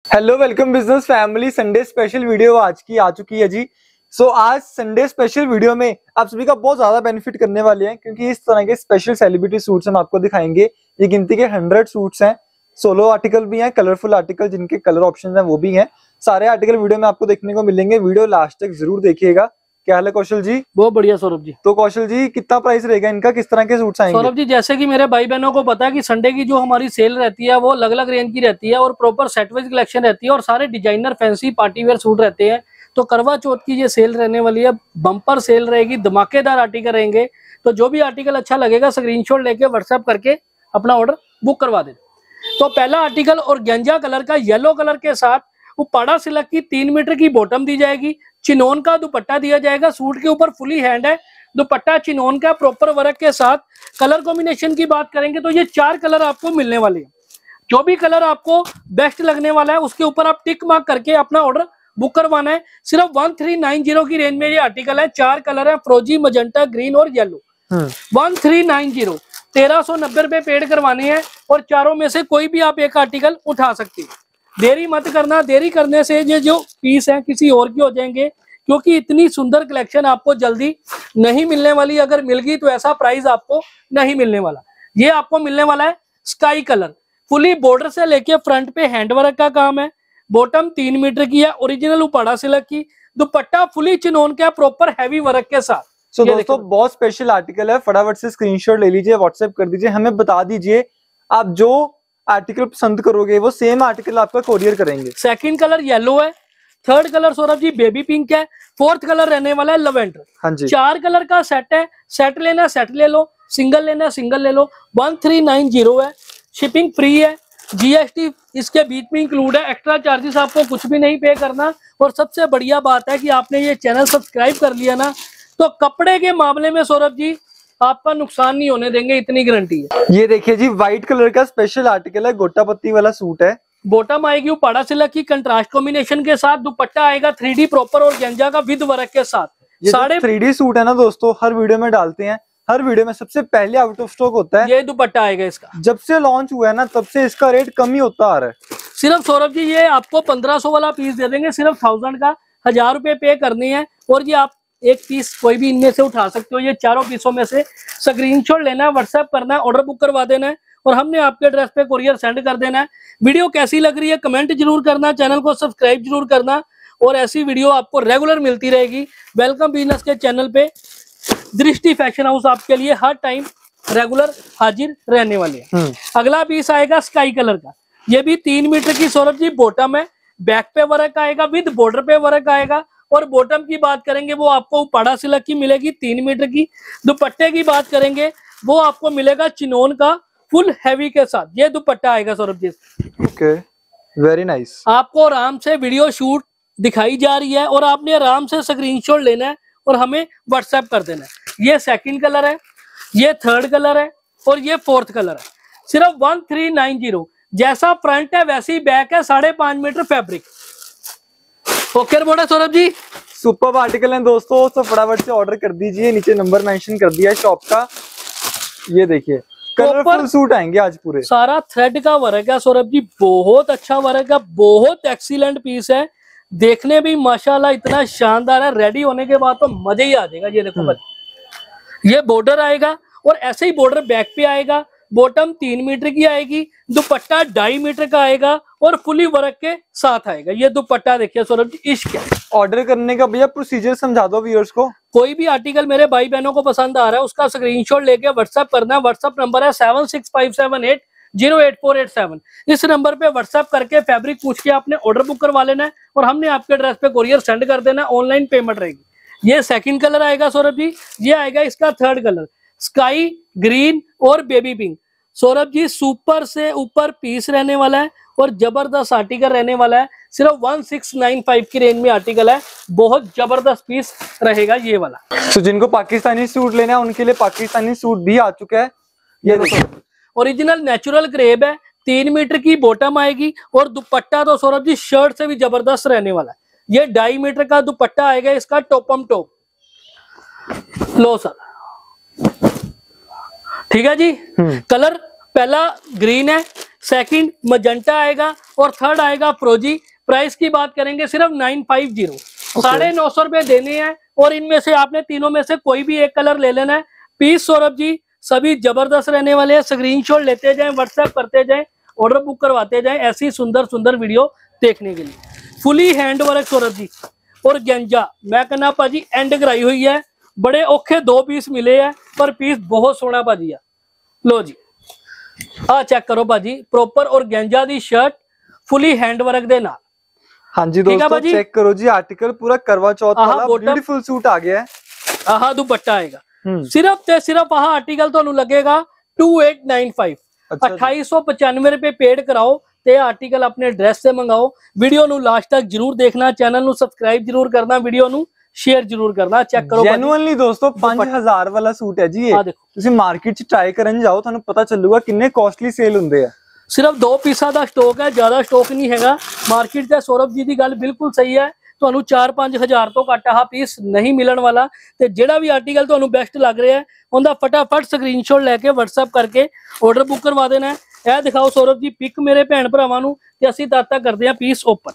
Hello welcome business family. Sunday special video आज की आ चुकी है जी। आज संडे स्पेशल वीडियो में आप सभी का बहुत ज्यादा बेनिफिट करने वाले हैं, क्योंकि इस तरह के स्पेशल सेलिब्रिटी सूट्स हम आपको दिखाएंगे। ये गिनती के 100 सूट्स हैं, सोलो आर्टिकल भी हैं, कलरफुल आर्टिकल जिनके कलर ऑप्शन हैं वो भी हैं। सारे आर्टिकल वीडियो में आपको देखने को मिलेंगे। वीडियो लास्ट तक जरूर देखिएगा। क्या हाल है कौशल जी? बहुत बढ़िया सौरभ जी। तो कौशल जी, कितना प्राइस रहेगा इनका, किस तरह के सूट्स आएंगे? सौरभ जी, जैसे कि मेरे भाई बहनों को पता है कि संडे की जो हमारी सेल रहती है वो अलग अलग रेंज की रहती है और प्रॉपर सेट वाइज कलेक्शन रहती है और सारे designer fancy party wear suit रहते हैं। तो करवा चौथ की ये सेल रहने वाली है, बम्पर सेल रहेगी, धमाकेदार आर्टिकल रहेंगे। तो जो भी आर्टिकल अच्छा लगेगा स्क्रीनशॉट लेके व्हाट्सएप करके अपना ऑर्डर बुक करवा दे। तो पहला आर्टिकल ऑर्गेंजा कलर का येलो कलर के साथ उपाड़ा सिल्क की 3 मीटर की बॉटम दी जाएगी, चिनोन का दुपट्टा दिया जाएगा। सूट के ऊपर फुली हैंड है, दुपट्टा चिनोन का प्रॉपर वर्क के साथ। कलर कॉम्बिनेशन की बात करेंगे तो ये 4 कलर आपको मिलने वाले हैं। जो भी कलर आपको बेस्ट लगने वाला है उसके ऊपर आप टिक मार्क करके अपना ऑर्डर बुक करवाना है। सिर्फ 1390 की रेंज में ये आर्टिकल है। 4 कलर है, फ्रोजी, मजेंटा, ग्रीन और येलो। 1390, 1390 रुपए पेड करवाने हैं और चारों में से कोई भी आप एक आर्टिकल उठा सकते हैं। देरी मत करना, देरी करने से ये जो पीस है किसी और के हो जाएंगे, क्योंकि इतनी सुंदर कलेक्शन आपको जल्दी नहीं मिलने वाली। अगर मिल गई तो ऐसा प्राइस आपको नहीं मिलने वाला। ये आपको मिलने वाला है स्काई कलर, फुली बॉर्डर से लेके फ्रंट पे हैंडवर्क का काम है। बॉटम 3 मीटर की है, ओरिजिनल उपाड़ा सिल्क की, दुपट्टा फुली चिनोन का प्रॉपर हैवी वर्क के साथ। सो दोस्तों, बहुत स्पेशल आर्टिकल है। फटाफट से स्क्रीनशॉट ले लीजिए, व्हाट्सएप कर दीजिए, हमें बता दीजिए आप जो आर्टिकल पसंद करोगे वो सेम आर्टिकल आपका कोरियर करेंगे। सेकंड कलर येलो है, third colour Saurabh ji baby pink है, फोर्थ कलर रहने वाला है लवेंडर। हाँ जी, 4 कलर का सेट है। सेट लेना सेट ले लो, सिंगल लेना सिंगल ले लो। 1390 है, शिपिंग फ्री है, जीएसटी इसके बीच में इंक्लूड है। एक्स्ट्रा चार्जेस आपको कुछ भी नहीं पे करना। और सबसे बढ़िया बात है कि आपने ये चैनल सब्सक्राइब कर लिया ना, तो कपड़े के मामले में सौरभ जी आपका नुकसान नहीं होने देंगे, इतनी गारंटी है। ये देखिए जी, व्हाइट कलर का स्पेशल आर्टिकल है, गोटा पत्ती वाला सूट है। बॉटम आएगी उपाड़ा सिल्क की कंट्रास्ट कॉम्बिनेशन के साथ, दुपट्टा आएगा 3D प्रॉपर और गेंजा का विद वर्क के साथ। ये 3D सूट है ना दोस्तों, हर वीडियो में डालते हैं। हर वीडियो में सबसे पहले आउट ऑफ स्टॉक होता है। ये दुपट्टा आएगा इसका। जब से लॉन्च हुआ है ना, तब से इसका रेट कम ही होता आ रहा है। सिर्फ सौरभ जी ये आपको 1500 वाला पीस दे देंगे, सिर्फ 1000 का। 1000 रुपए पे करनी है और ये आप एक पीस कोई भी इनमें से उठा सकते हो। ये चारों पीसों में से स्क्रीनशॉट लेना है, व्हाट्सएप करना है, ऑर्डर बुक करवा देना है और हमने आपके एड्रेस पे कुरियर सेंड कर देना है। वीडियो कैसी लग रही है कमेंट जरूर करना, चैनल को सब्सक्राइब जरूर करना और ऐसी वीडियो आपको रेगुलर मिलती रहेगी। वेलकम बिजनेस के चैनल पे दृष्टि फैशन हाउस आपके लिए हर टाइम रेगुलर हाजिर रहने वाले हैं। अगला पीस आएगा स्काई कलर का। ये भी 3 मीटर की सौरभ जी बॉटम है, बैक पे वर्क आएगा, विद बॉर्डर पे वर्क आएगा। और बॉटम की बात करेंगे वो आपको उपाड़ा सिल्क की मिलेगी 3 मीटर की। दुपट्टे की बात करेंगे वो आपको मिलेगा चिनोन का फुल हैवी के साथ। ये दुपट्टा आएगा Saurabh ji. Okay, very nice. आपको आराम से वीडियो शूट दिखाई जा रही है और आपने आराम से स्क्रीनशॉट लेना है और हमें व्हाट्सएप कर देना है। ये सेकंड कलर है, ये थर्ड कलर है और ये फोर्थ कलर है। सिर्फ 1390। जैसा फ्रंट है वैसी बैक है, 5.5 मीटर फैब्रिक। ओके रिपोर्ट है सौरभ जी। सुपर आर्टिकल है दोस्तों, तो फटाफट से ऑर्डर कर दीजिए। नीचे नंबर मेंशन कर दिया है शॉप का। ये देखिए कलरफुल सूट आएंगे आज पूरे। सारा थ्रेड का वर्क है सौरभ जी, बहुत अच्छा वर्क है, बहुत एक्सीलेंट पीस है। देखने भी माशाल्लाह इतना शानदार है। रेडी होने के बाद तो मजे ही आ जाएगा। ये देखो ये बॉर्डर आएगा और ऐसे ही बॉर्डर बैक पे आएगा। बॉटम 3 मीटर की आएगी, दुपट्टा 2.5 मीटर का आएगा और फुली वर्क के साथ आएगा। ये दुपट्टा देखिए सौरभ जी, इश्क है। ऑर्डर करने का भैया प्रोसीजर समझा दो व्यूअर्स को। कोई भी आर्टिकल मेरे भाई बहनों को पसंद आ रहा है उसका स्क्रीनशॉट लेके व्हाट्सएप करना है। व्हाट्सएप नंबर है 7657808487। इस नंबर पे व्हाट्सएप करके फैब्रिक पूछ के आपने ऑर्डर बुक करवा लेना है और हमने आपके एड्रेस पे कुरियर सेंड कर देना है। ऑनलाइन पेमेंट रहेगी। ये सेकंड कलर आएगा सौरभ जी। ये आएगा इसका थर्ड कलर, स्काई ग्रीन और baby pink. Saurabh ji super से ऊपर पीस रहने वाला है और जबरदस्त आर्टिकल रहने वाला है। सिर्फ 1695 की रेंज में आर्टिकल है, बहुत जबरदस्त पीस रहेगा ये वाला। तो जिनको पाकिस्तानी सूट लेना है उनके लिए पाकिस्तानी सूट भी आ चुका है। ये देखो ओरिजिनल नेचुरल क्रेप है, 3 मीटर की बॉटम आएगी और दुपट्टा तो सौरभ जी शर्ट से भी जबरदस्त रहने वाला है। ये 2.5 मीटर का दुपट्टा आएगा इसका, टॉपम टॉप। लो सर, ठीक है जी। कलर पहला ग्रीन है, सेकंड मजंटा आएगा और थर्ड आएगा फ्रोजी। प्राइस की बात करेंगे सिर्फ 950, 950 रुपए देने हैं और इनमें से आपने तीनों में से कोई भी एक कलर ले लेना है। पीस सौरभ जी सभी जबरदस्त रहने वाले हैं। स्क्रीनशॉट लेते जाएं, व्हाट्सएप करते जाएं, ऑर्डर बुक करवाते जाएं ऐसी सुंदर सुंदर वीडियो देखने के लिए। Fully hand work Saurabh ji organza मैं कहना भाजी एंड कराई हुई है। बड़े औखे 2 पीस मिले हैं पर पीस बहुत सोहना भाजी है। लो जी आ चेक करो भाजी प्रॉपर और गेंजा दी शर्ट फुली हैंड वर्क दे नाल। हाँ जी दोस्तों चेक करो जी आर्टिकल पूरा करवा चौथ वाला ब्यूटीफुल सूट आ गया है। आहा दुपट्टा आएगा सिर्फ ते सिर्फ आहा आर्टिकल ਤੁਹਾਨੂੰ लगेगा 2895। 2895 रुपए पेड कराओ ते आर्टिकल अपने एड्रेस से मंगाओ। वीडियो नु लास्ट तक जरूर देखना, चैनल नु सब्सक्राइब जरूर करना, वीडियो नु शेयर जरूर करना। चेक करो जेन्युइनली दोस्तों 5000 वाला सूट है जी ये। ਤੁਸੀਂ ਮਾਰਕੀਟ ਚ ਟਰਾਈ ਕਰਨ ਜਾਓ ਤੁਹਾਨੂੰ ਪਤਾ ਚੱਲੂਗਾ ਕਿੰਨੇ ਕਾਸਟਲੀ ਸੇਲ ਹੁੰਦੇ ਆ। सिर्फ 2 पीसा का स्टॉक है, ज्यादा स्टॉक नहीं हैगा मार्केट से। सौरभ जी की गल बिल्कुल सही है, ਤੁਹਾਨੂੰ 4-5 ਹਜ਼ਾਰ ਤੋਂ ਘੱਟ ਆਹ ਪੀਸ ਨਹੀਂ ਮਿਲਣ ਵਾਲਾ। ਤੇ ਜਿਹੜਾ ਵੀ ਆਰਟੀਕਲ ਤੁਹਾਨੂੰ ਬੈਸਟ ਲੱਗ ਰਿਹਾ ਹੈ ਉਹਦਾ ਫਟਾਫਟ ਸਕਰੀਨਸ਼ਾਟ ਲੈ ਕੇ WhatsApp ਕਰਕੇ ਆਰਡਰ ਬੁੱਕ ਕਰਵਾ ਦੇਣਾ। ਇਹ ਦਿਖਾਓ ਸੌਰਭ ਜੀ ਪਿਕ ਮੇਰੇ ਭੈਣ ਭਰਾਵਾਂ ਨੂੰ ਤੇ ਅਸੀਂ ਤਦ ਤੱਕ ਕਰਦੇ ਹਾਂ ਪੀਸ ਓਪਨ।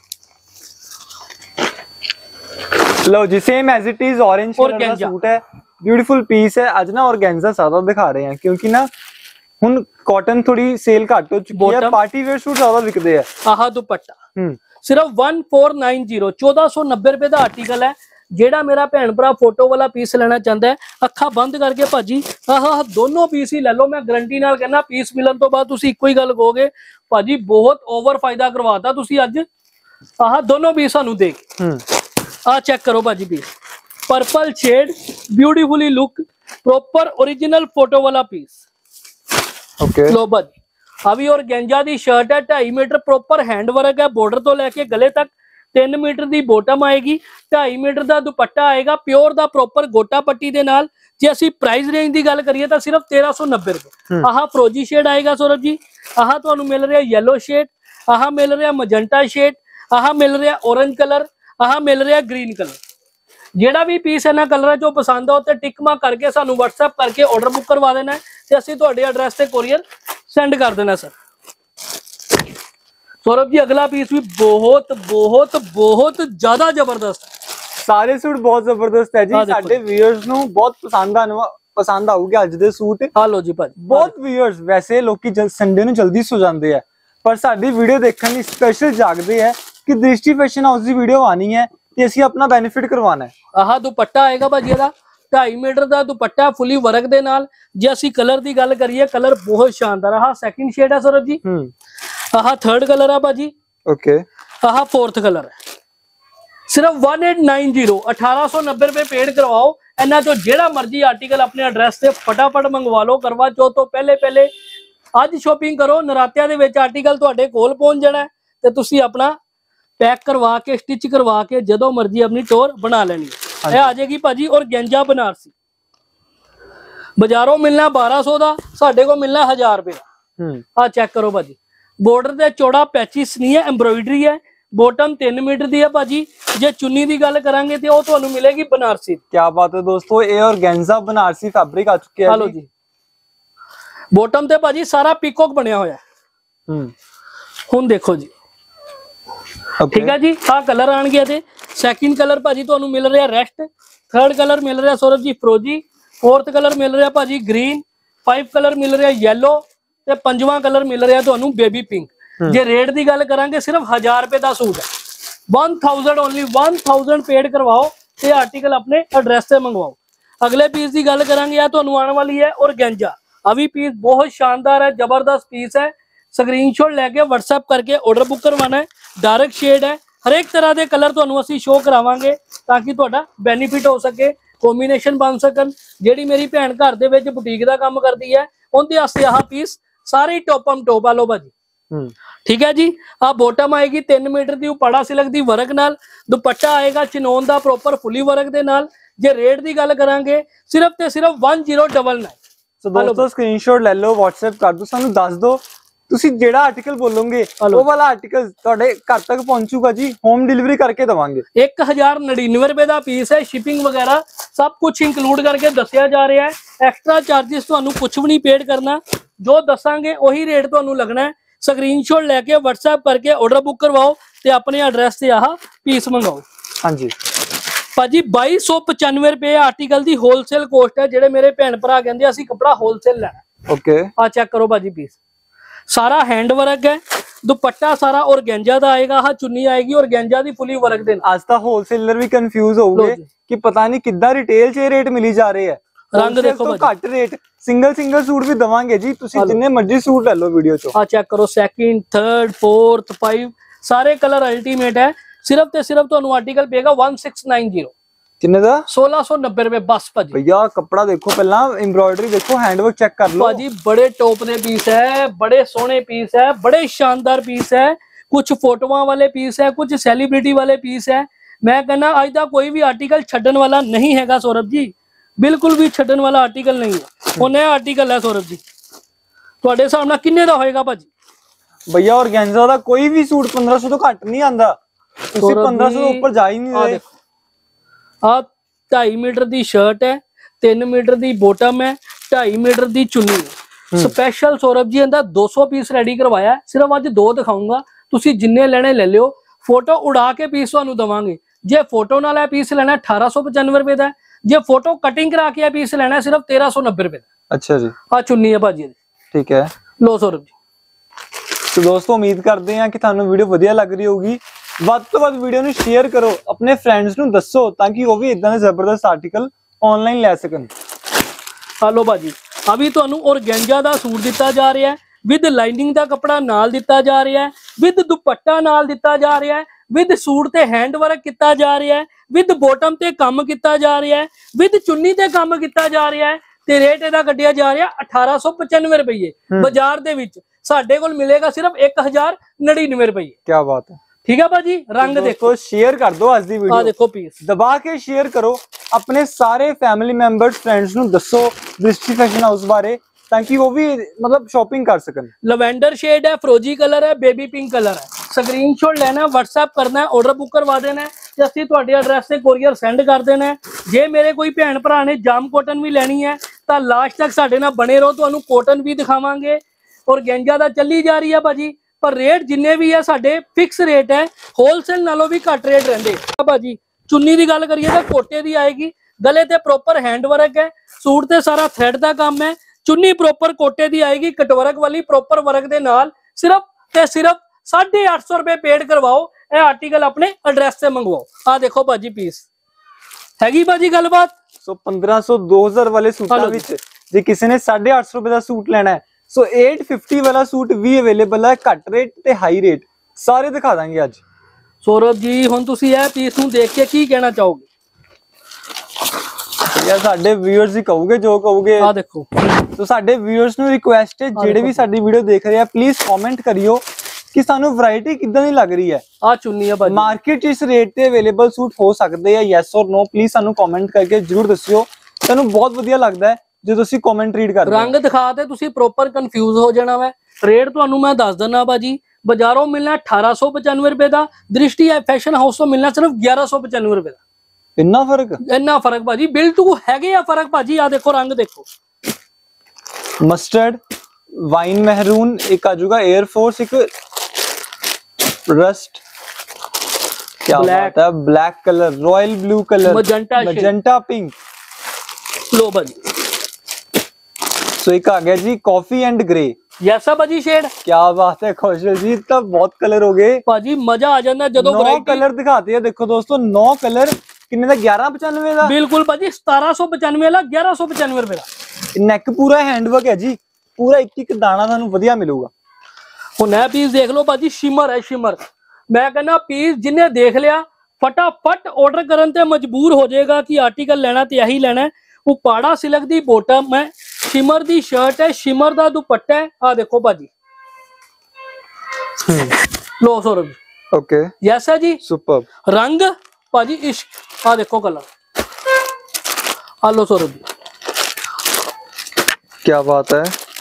ਲਓ ਜੀ same as it is orange colour का सूट है, ब्यूटीफुल पीस है। आज ना ऑर्गेन्जा ज्यादा दिखा रहे हैं क्योंकि ना ਹੁਣ कॉटन थोड़ी सेल घट हो चुकी है, पार्टी वेयर सूट ज्यादा बिकते हैं। आहा दुपट्टा सिर्फ 1490 1490 रुपए का आर्टिकल है। जेड़ा मेरा भैन भरा फोटो वाला पीस लेना चाहता है अखा बंद करके भाजी आहा दोनों पीस ही ले लो। मैं गारंटी नाल कहना पीस मिलन तो बाद तुसी इक्को ही गल कहोगे भाजी बहुत ओवर फायदा करवाता तुसी अज। आहा दोनों पीस सानू देख आ चेक करो भाजी piece purple shade beautifully look proper original photo वाला पीस। ओके लो भाजी अभी और गेंजा दी शर्ट है 2.5 मीटर प्रॉपर हैंड वर्क है। बॉर्डर तो लेके गले तक 3 मीटर दी बॉटम आएगी, 2.5 मीटर दा दुपट्टा आएगा प्योर दा प्रॉपर गोटा पट्टी दे नाल। जे असी प्राइस रेंज दी गल करिए तां सिर्फ 1390 रुपए। आहा फ्रोजी शेड आएगा सौरभ जी, आहा तुहानू मिल रहा येलो शेड, आहा मिल रहा मजंटा शेड, आहा मिल रहा ऑरेंज कलर, आहा मिल रहा ग्रीन कलर। जेड़ा भी पीस इन्हां कलर जो पसंद आ उत्ते टिक मार्क करके सानू WhatsApp करके ऑर्डर बुक करवा देना है ते असीं तुहाडे एड्रेस ते कोरियर सेंड कर देना सर। सौरभ जी अगला पीस भी बहुत बहुत बहुत ज्यादा जबरदस्त है। सारे सूट बहुत जबरदस्त है जी, साडे व्यूअर्स नू बहुत पसंद आऊगे अज दे सूट। हां लो जी भाजी बहुत व्यूअर्स वैसे लोकी संडे नू जल्दी सो जांदे है पर साडी वीडियो देखण लई स्पेशल जागदे है कि दृष्टि फैशन हाउस दी वीडियो आनी है ते असीं अपना बेनिफिट करवाना है। आहा दुपट्टा आएगा भाजी दा 2.5 मीटर का दुपट्टा फुली वर्क दे नाल। जे असी कलर दी गल करिए कलर बहुत शानदार। आहा सेकंड शेड है सौरभ जी, आहा थर्ड कलर है भाजी, ओके आहा फोर्थ कलर है। सिर्फ 1890 1890 रुपए पेड करवाओ। इन्हां चो जेड़ा मर्जी आर्टिकल अपने एड्रेस से फटाफट मंगवा लो। करवा चौथ तो पहले पहले अज शॉपिंग करो, नरात्या दे विच आर्टिकल तुहाडे कोल पहुंच जाना ते तुसी अपना पैक करवा के स्टिच करवा के जदों मर्जी अपनी टोर बना लेनी है। आ जाएगी भाजी और गेंजा बनारसी बाजारों मिलना 1200 का, साडे को मिलना 1000 रुपए का। आ चेक करो भाजी बॉर्डर दे चौड़ा पैचिस नहीं है, एम्ब्रॉयडरी है। बॉटम 3 मीटर दी है भाजी। जे चुन्नी दी गल करांगे ते ओह तुहानू मिलेगी बनारसी। क्या बात है दोस्तों, ये ऑर्गेन्जा बनारसी फैब्रिक आ चुके हैं। हेलो जी बॉटम ते भाजी सारा पीकॉक बनया होया है। हुण देखो जी ठीक है जी आ कलर आन गया थे। सेकंड कलर भाजी तुहानू मिल रहा रेस्ट, थर्ड कलर मिल रहा सौरभ जी फ्रोजी, फोर्थ कलर मिल रहा भाजी ग्रीन, 5 कलर मिल रहा येलो ते 5वां कलर मिल रहा तुहानू बेबी पिंक। जे रेट की गल करांगे सिर्फ 1000 रुपए का सूट है। 1000 ओनली 1000 पेड करवाओ ते आर्टिकल अपने एड्रेस से मंगवाओ। अगले पीस की गल करांगे या तुहानू आने वाली है और गेंजा। अभी पीस बहुत शानदार है, जबरदस्त पीस है। स्क्रीनशॉट लेके WhatsApp करके ऑर्डर बुक करवाना है। डार्क शेड है, हर एक तरह के कलर तुहानू असीं शो करावांगे ताकि तुहाडा बेनीफिट हो सके, कॉम्बिनेशन बन सकन। जेड़ी मेरी भैन घर दे विच बुटीक दा काम करदी है उहदे वास्ते आह पीस सारे टॉपम टॉप आ लो भाजी। ठीक है जी आ बॉटम आएगी 3 मीटर की उपाड़ा सिल्क दी वर्क नाल, दुपट्टा आएगा चिनोन दा प्रॉपर फुली वर्क दे नाल। जे रेट की गल करांगे सिर्फ ते सिर्फ 1099। सो दोस्तों स्क्रीनशॉट ले लो, WhatsApp कर दो, सानू दस दो ਤੁਸੀਂ ਜਿਹੜਾ ਆਰਟੀਕਲ ਬੋਲੋਗੇ ਉਹ ਵਾਲਾ ਆਰਟੀਕਲ ਤੁਹਾਡੇ ਘਰ ਤੱਕ ਪਹੁੰਚੂਗਾ ਜੀ। ਹੋਮ डिलीवरी करके दवांगे। 1099 रुपए का पीस है, शिपिंग वगैरह सब कुछ इंक्लूड करके दसिया जा रहा है। एक्स्ट्रा चार्जेस ਤੁਹਾਨੂੰ कुछ भी नहीं पेड करना, जो दसांगे वही रेट ਤੁਹਾਨੂੰ लगना है। ਸਕਰੀਨਸ਼ਾਟ ਲੈ ਕੇ WhatsApp ਕਰਕੇ ਆਰਡਰ ਬੁੱਕ ਕਰਵਾਓ ਤੇ ਆਪਣੇ ਐਡਰੈਸ ਤੇ ਆਹ ਪੀਸ ਮੰਗਾਓ। ਹਾਂਜੀ ਭਾਜੀ 2295 ਰੁਪਏ ਆਰਟੀਕਲ ਦੀ ਹੋਲਸੇਲ ਕੋਸਟ ਹੈ। ਜਿਹੜੇ ਮੇਰੇ ਭੈਣ ਭਰਾ ਕਹਿੰਦੇ ਅਸੀਂ ਕਪੜਾ ਹੋਲਸੇਲ ਲੈਣਾ, ਓਕੇ ਆ ਚੈੱਕ ਕਰੋ ਭਾਜੀ ਪੀਸ, ਸਾਰਾ हैंड वर्क है, दुपट्टा सारा ऑर्गेंजा ਦਾ ਆਏਗਾ, ਆਹ ਚੁੰਨੀ ਆਏਗੀ ऑर्गेंजा ਦੀ ਫੁੱਲੀ ਵਰਕ ਦੇ ਨਾਲ। ਅੱਜ ਤਾਂ ਹੋਲਸੇਲਰ ਵੀ ਕੰਫਿਊਜ਼ ਹੋਊਗੇ ਕਿ ਪਤਾ ਨਹੀਂ ਕਿੱਦਾਂ ਰਿਟੇਲ 'ਚ ਰੇਟ ਮਿਲੀ ਜਾ ਰਹੇ ਹੈ। ਰੰਗ ਦੇਖੋ ਭਾਜੀ, ਘੱਟ ਰੇਟ ਸਿੰਗਲ ਸੂਟ ਵੀ ਦਵਾਂਗੇ ਜੀ, ਤੁਸੀਂ ਜਿੰਨੇ ਮਰਜ਼ੀ ਸੂਟ ਲੈ ਲਓ ਵੀਡੀਓ 'ਚੋਂ। ਆ ਚੈੱਕ ਕਰੋ, ਸੈਕਿੰਡ, ਥਰਡ, ਫੋਰਥ, 5 ਸਾਰੇ ਕਲਰ ਅਲਟੀਮੇਟ ਹੈ। ਸਿਰਫ ਤੇ ਸਿਰਫ ਤੁਹਾਨੂੰ ਆਰਟੀਕਲ ਪਏਗਾ 1690। ਕਿੰਨੇ ਦਾ? 1690 ਰੁਪਏ ਬਸ ਭਾਜੀ। ਭਈਆ ਕੱਪੜਾ ਦੇਖੋ, ਪਹਿਲਾਂ एम्ब्रॉयडरी देखो, हैंडवर्क चेक कर लो ਭਾਜੀ। बड़े टॉप ਦੇ पीस है, बड़े सोने पीस है, बड़े शानदार पीस है, कुछ फोटोआं वाले पीस है, कुछ सैलीब्रिटी वाले पीस है। मैं कहना अज तक कोई भी आर्टिकल छड्डन वाला नहीं हैगा सौरभ जी, बिल्कुल भी छड्डन वाला आर्टिकल नहीं है। वो नया आर्टिकल है सौरभ जी। ਤੁਹਾਡੇ ਹਿਸਾਬ ਨਾਲ ਕਿੰਨੇ ਦਾ ਹੋਏਗਾ ਭਾਜੀ? भैया ऑर्गेन्जा ਦਾ ਕੋਈ ਵੀ ਸੂਟ 1500 ਤੋਂ ਘੱਟ ਨਹੀਂ ਆਂਦਾ, ਤੁਸੀਂ 1500 ਤੋਂ ਉੱਪਰ ਜਾ ਹੀ ਨਹੀਂ ਰਹੇ। ਆ 2.5 ਮੀਟਰ ਦੀ ਸ਼ਰਟ ਹੈ, 3 ਮੀਟਰ ਦੀ ਬੋਟਮ ਹੈ, 2.5 ਮੀਟਰ ਦੀ ਚੁੰਨੀ ਹੈ। ਸਪੈਸ਼ਲ ਸੌਰਭ ਜੀ ਇਹਦਾ 200 ਪੀਸ ਰੈਡੀ ਕਰਵਾਇਆ, ਸਿਰਫ ਅੱਜ 2 ਦਿਖਾਉਂਗਾ, ਤੁਸੀਂ ਜਿੰਨੇ ਲੈਣੇ ਲੈ ਲਿਓ। ਫੋਟੋ ਉਡਾ ਕੇ ਪੀਸ ਤੁਹਾਨੂੰ ਦਵਾਂਗੇ। ਜੇ ਫੋਟੋ ਨਾਲ ਇਹ ਪੀਸ ਲੈਣਾ 1895 ਰੁਪਏ ਦਾ, ਜੇ ਫੋਟੋ ਕਟਿੰਗ ਕਰਾ ਕੇ ਇਹ ਪੀਸ ਲੈਣਾ ਸਿਰਫ 1390 ਰੁਪਏ ਦਾ। ਅੱਛਾ ਜੀ, ਆ ਚੁੰਨੀ ਹੈ ਭਾਜੀ, ਠੀਕ ਹੈ। ਲੋ ਸੌਰਭ ਜੀ। तो दोस्तों उम्मीद करते हैं कि थानू वीडियो वधिया लग रही होगी। ਵੱਧ ਤੋਂ ਵੱਧ ਵੀਡੀਓ ਨੂੰ ਸ਼ੇਅਰ ਕਰੋ, ਆਪਣੇ ਫਰੈਂਡਸ ਨੂੰ ਦੱਸੋ ਤਾਂ ਕਿ ਉਹ ਵੀ ਇਦਾਂ ਦੇ ਜ਼ਬਰਦਸਤ ਆਰਟੀਕਲ ਆਨਲਾਈਨ ਲੈ ਸਕਣ। ਹਲੋ ਭਾਜੀ, ਅਭੀ ਤੁਹਾਨੂੰ ਔਰਗੈਂਜਾ ਦਾ ਸੂਟ ਦਿੱਤਾ ਜਾ ਰਿਹਾ ਹੈ, ਵਿਦ ਲਾਈਨਿੰਗ ਦਾ ਕਪੜਾ ਨਾਲ ਦਿੱਤਾ ਜਾ ਰਿਹਾ ਹੈ, ਵਿਦ ਦੁਪੱਟਾ ਨਾਲ ਦਿੱਤਾ ਜਾ ਰਿਹਾ ਹੈ, ਵਿਦ ਸੂਟ ਤੇ ਹੈਂਡ ਵਰਕ ਕੀਤਾ ਜਾ ਰਿਹਾ ਹੈ, ਵਿਦ ਬੋਟਮ ਤੇ ਕੰਮ ਕੀਤਾ ਜਾ ਰਿਹਾ ਹੈ, ਵਿਦ ਚੁੰਨੀ ਤੇ ਕੰਮ ਕੀਤਾ ਜਾ ਰਿਹਾ ਹੈ, ਤੇ ਰੇਟ ਇਹਦਾ ਕੱਢਿਆ ਜਾ ਰਿਹਾ 1895 ਰੁਪਏ। ਬਾਜ਼ਾਰ ਦੇ ਵਿੱਚ ਸਾਡੇ ਕੋਲ ਮਿਲੇਗਾ ਸਿਰਫ 1099 ਰੁਪਏ। ਕੀ ਬਾਤ ਹੈ, ਠੀਕ ਹੈ ਭਾਜੀ। ਰੰਗ ਦੇਖੋ, शेयर कर दो आज दी वीडियो, आ देखो पीस दबा के शेयर करो, अपने सारे फैमिली मेंबर्स फ्रेंड्स नु दसो दृष्टि फैशन हाउस बारे ताकि वो भी मतलब शॉपिंग कर सकन। लवेंडर शेड है, फरोजी कलर है, बेबी पिंक कलर है। स्क्रीनशॉट लेना, व्हाट्सएप करना है, ऑर्डर बुक करवा देना है ਤੇ ਅਸੀਂ ਤੁਹਾਡੇ ਐਡਰੈਸ ਤੇ ਕੋਰੀਅਰ ਸੈਂਡ ਕਰ ਦੇਣਾ ਹੈ। ਜੇ ਮੇਰੇ ਕੋਈ ਭੈਣ ਭਰਾ ਨੇ ਜਾਮ ਕੋਟਨ ਵੀ ਲੈਣੀ ਹੈ ਤਾਂ ਲਾਸਟ ਤੱਕ ਸਾਡੇ ਨਾਲ ਬਣੇ ਰਹੋ, ਤੁਹਾਨੂੰ ਕੋਟਨ ਵੀ ਦਿਖਾਵਾਂਗੇ। ਔਰਗੈਂਜਾ ਦਾ ਚੱਲੀ ਜਾ ਰਹੀ ਹੈ ਭਾਜੀ, ਪਰ ਰੇਟ ਜਿੰਨੇ ਵੀ ਹੈ ਸਾਡੇ ਫਿਕਸ ਰੇਟ ਹੈ, ਹੋਲਸੇਲ ਨਾਲੋਂ ਵੀ ਘੱਟ ਰੇਟ ਰਹਿੰਦੇ ਭਾਜੀ। ਚੁੰਨੀ ਦੀ ਗੱਲ ਕਰੀਏ ਤਾਂ ਕੋਟੇ ਦੀ ਆਏਗੀ, ਗਲੇ ਤੇ ਪ੍ਰੋਪਰ ਹੈਂਡ ਵਰਕ ਹੈ, ਸੂਟ ਤੇ ਸਾਰਾ ਥ੍ਰੈਡ ਦਾ ਕੰਮ ਹੈ, ਚੁੰਨੀ ਪ੍ਰੋਪਰ ਕੋਟੇ ਦੀ ਆਏਗੀ, ਕਟਵਰਕ ਵਾਲੀ ਪ੍ਰੋਪਰ ਵਰਕ ਦੇ ਨਾਲ। ਸਿਰਫ ਤੇ ਸਿਰਫ 850 ਰੁਪਏ ਪੇਡ ਕਰਵਾਓ, ਇਹ ਆਰਟੀਕਲ ਆਪਣੇ ਐਡਰੈਸ ਤੇ ਮੰਗਵਾਓ। ਆ ਦੇਖੋ ਭਾਜੀ ਪੀਸ, ਹੈਗੀ ਭਾਜੀ ਗੱਲਬਾਤ। ਸੋ 1500 2000 ਵਾਲੇ ਸੂਟਾਂ ਵਿੱਚ ਜੇ ਕਿਸੇ ਨੇ 850 ਰੁਪਏ ਦਾ ਸੂਟ ਲੈਣਾ ਹੈ, ਸੋ 850 ਵਾਲਾ ਸੂਟ ਵੀ ਅਵੇਲੇਬਲ ਹੈ, ਘੱਟ ਰੇਟ ਤੇ ਹਾਈ ਰੇਟ ਸਾਰੇ ਦਿਖਾ ਦਾਂਗੇ ਅੱਜ। ਸੌਰਭ ਜੀ ਹੁਣ ਤੁਸੀਂ ਇਹ ਪੀਸ ਨੂੰ ਦੇਖ ਕੇ ਕੀ ਕਹਿਣਾ ਚਾਹੋਗੇ? ਯਾਰ ਸਾਡੇ ਵਿਊਅਰਸ ਹੀ ਕਹੋਗੇ ਜੋ ਕਹੋਗੇ। ਆ ਦੇਖੋ, ਸੋ ਸਾਡੇ ਵਿਊਅਰਸ ਨੂੰ ਰਿਕੁਐਸਟ ਹੈ, ਜਿਹੜੇ ਵੀ ਸਾਡੀ ਵੀਡੀਓ ਦੇਖ ਰਹੇ ਆ ਪਲੀਜ਼ ਕਮੈਂਟ ਕਰਿਓ ਕਿ ਸਾਨੂੰ ਵੈਰਾਈਟੀ ਕਿੱਦਾਂ ਦੀ ਲੱਗ ਰਹੀ ਹੈ। ਆ ਚੁੰਨੀ ਆ ਭਾਜੀ, ਮਾਰਕੀਟ ਇਸ ਰੇਟ ਤੇ ਅਵੇਲੇਬਲ ਸੂਟ ਹੋ ਸਕਦੇ ਆ ਯੈਸ ਔਰ ਨੋ, ਪਲੀਜ਼ ਸਾਨੂੰ ਕਮੈਂਟ ਕਰਕੇ ਜਰੂਰ ਦੱਸਿਓ। ਸਾਨੂੰ ਬਹੁਤ ਵਧੀਆ ਲੱਗਦਾ ਹੈ ਜਦੋਂ ਤੁਸੀਂ ਕਮੈਂਟ ਰੀਡ ਕਰਦੇ ਹੋ। ਰੰਗ ਦਿਖਾ ਤੇ ਤੁਸੀਂ ਪ੍ਰੋਪਰ ਕਨਫਿਊਜ਼ ਹੋ ਜਾਣਾ ਵਾ। ਰੇਟ ਤੁਹਾਨੂੰ ਮੈਂ ਦੱਸ ਦਿੰਦਾ ਭਾਜੀ, ਬਾਜ਼ਾਰੋਂ ਮਿਲਣਾ 1895 ਰੁਪਏ ਦਾ, ਦ੍ਰਿਸ਼ਟੀ ਫੈਸ਼ਨ ਹਾਊਸ ਤੋਂ ਮਿਲਣਾ ਸਿਰਫ 1195 ਰੁਪਏ ਦਾ। ਇੰਨਾ ਫਰਕ? ਇੰਨਾ ਫਰਕ ਭਾਜੀ, ਬਿਲ ਟੂ ਹੈਗੇ ਆ ਫਰਕ ਭਾਜੀ। ਆ ਦੇਖੋ ਰੰਗ ਦੇਖੋ, ਮਸਟਰਡ, ਵਾਈਨ ਮਹਿਰੂਨ, ਇੱਕ ਆਜੂਗਾ 에ਅਰ ਫੋਰਸ, ਇੱਕ रस्ट, क्या बात है, black colour, royal blue colour, magenta pink. लो भाजी, सो एक आ गया जी कॉफी एंड ग्रे। जैसा भाजी शेड, क्या बात है कौशल जी, तो बहुत कलर हो गए भाजी। मजा आ जाता जदों 9 कलर दिखाते हैं। देखो दोस्तों 9 कलर कितने का? 1195 का। बिल्कुल भाजी, 1795 वाला 1195 रुपए का। नेक पूरा हैंडवर्क है जी, पूरा एक एक दाना थानू वधिया मिलूगा। ਹੁਣ ਇਹ ਪੀਸ ਦੇਖ ਲਓ ਭਾਜੀ, ਸ਼ਿਮਰ ਹੈ ਸ਼ਿਮਰ। ਮੈਂ ਕਹਿੰਦਾ ਪੀਸ ਜਿੰਨੇ ਦੇਖ ਲਿਆ ਫਟਾਫਟ ਆਰਡਰ ਕਰਨ ਤੇ ਮਜਬੂਰ ਹੋ ਜਾਏਗਾ ਕਿ ਆਰਟੀਕਲ ਲੈਣਾ ਤੇ ਇਹੀ ਲੈਣਾ। ਉਹ ਪਾੜਾ ਸਿਲਕ ਦੀ ਬੋਟਮ ਹੈ, ਸ਼ਿਮਰ ਦੀ ਸ਼ਰਟ ਹੈ, ਸ਼ਿਮਰ ਦਾ ਦੁਪੱਟਾ ਹੈ। ਆ ਦੇਖੋ ਭਾਜੀ, ਲੋ ਸੌਰਭ, ओके यस है जी, सुपर्ब। रंग भाजी इश्क, आ देखो कलर। आ लो सौरभ जी, क्या बात है,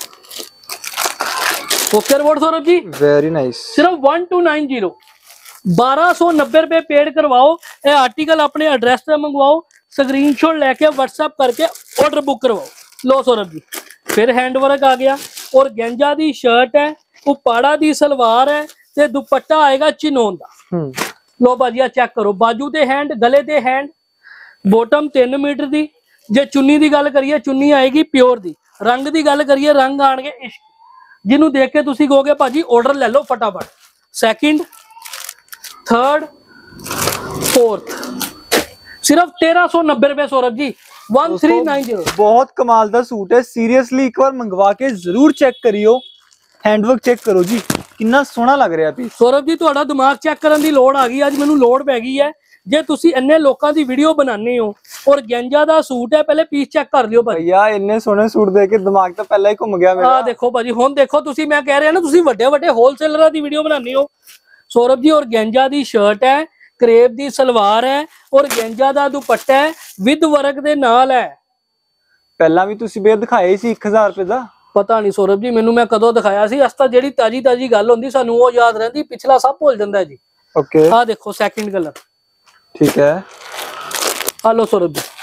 okay report Saurabh ji, very nice. सिर्फ 1290 1290 रुपए पेड करवाओ। ये आर्टिकल अपने एड्रेस पे मंगवाओ, स्क्रीनशॉट लेके व्हाट्सएप करके ऑर्डर बुक करवाओ। लो सौरभ जी, फिर हैंड वर्क आ गया, और गेंजा दी शर्ट है, ਉਪਾੜਾ ਦੀ ਸਲਵਾਰ ਹੈ ਤੇ ਦੁਪੱਟਾ ਆਏਗਾ ਚਿਨੋਨ ਦਾ। ਲੋ ਭਾਜੀ ਆ ਚੈੱਕ ਕਰੋ, ਬਾਜੂ ਤੇ ਹੈਂਡ, ਗਲੇ ਤੇ ਹੈਂਡ, ਬੋਟਮ 3 ਮੀਟਰ ਦੀ। ਜੇ ਚੁੰਨੀ ਦੀ ਗੱਲ ਕਰੀਏ, ਚੁੰਨੀ ਆਏਗੀ ਪਿਓਰ ਦੀ। ਰੰਗ ਦੀ ਗੱਲ ਕਰੀਏ, ਰੰਗ ਆਣਗੇ ਇਸ਼ਕ, ਜਿਹਨੂੰ ਦੇਖ ਕੇ ਤੁਸੀਂ ਕਹੋਗੇ ਭਾਜੀ ਆਰਡਰ ਲੈ ਲਓ ਫਟਾਫਟ। ਸੈਕਿੰਡ, थर्ड, फोर्थ, सिर्फ 1390 रुपए सौरभ जी, 1390। बहुत कमाल का सूट है, सीरियसली एक बार मंगवा के जरूर चेक करियो, हैंडवर्क चेक करो जी, कितना सोहना लग रहा है। सौरभ जी ਤੁਹਾਡਾ ਦਿਮਾਗ ਚੈੱਕ ਕਰਨ ਦੀ ਲੋੜ ਆ ਗਈ, ਅੱਜ ਮੈਨੂੰ ਲੋੜ ਪੈ ਗਈ ਹੈ। ਜੇ ਤੁਸੀਂ ਇੰਨੇ ਲੋਕਾਂ ਦੀ ਵੀਡੀਓ ਬਣਾਉਂਦੇ ਹੋ ਔਰ ਗੈਂਜਾ ਦਾ ਸੂਟ ਹੈ, ਪਹਿਲੇ ਪੀਸ ਚੈੱਕ ਕਰ ਲਿਓ ਭਾਈ। ਭਈਆ ਇੰਨੇ ਸੋਹਣੇ ਸੂਟ ਦੇਖ ਕੇ ਦਿਮਾਗ ਤਾਂ ਪਹਿਲਾਂ ਹੀ ਘੁੰਮ ਗਿਆ ਮੇਰਾ। ਆ ਦੇਖੋ ਭਾਜੀ, ਹੁਣ ਦੇਖੋ ਤੁਸੀਂ, ਮੈਂ ਕਹਿ ਰਿਹਾ ਨਾ ਤੁਸੀਂ ਵੱਡੇ ਵੱਡੇ ਹੋਲਸੇਲਰਾਂ ਦੀ ਵੀਡੀਓ ਬਣਾਉਂਦੇ ਹੋ। सौरभ जी और गेंजा दी शर्ट है, क्रेप दी सलवार है और गेंजा दा दुपट्टा है विद वर्क दे नाल है। पहला भी तुसी बे दिखाया ही सी 1000 रुपए दा। पता नहीं सौरभ जी, मैनू मैं कदों दिखाया सी। अस तां जेहड़ी ताजी ताजी गल हुंदी सानू वो याद रहिंदी, पिछला सब भुल जांदा है जी। ओके, आ देखो सेकंड कलर, ठीक है। आ लो सौरभ जी,